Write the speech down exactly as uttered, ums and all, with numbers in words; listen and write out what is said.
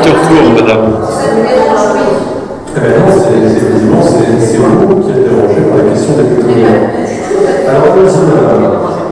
quarante heures court, madame. Eh bien non, c'est effectivement, c'est vous qui êtes dérangé par la question des technologies. Alors,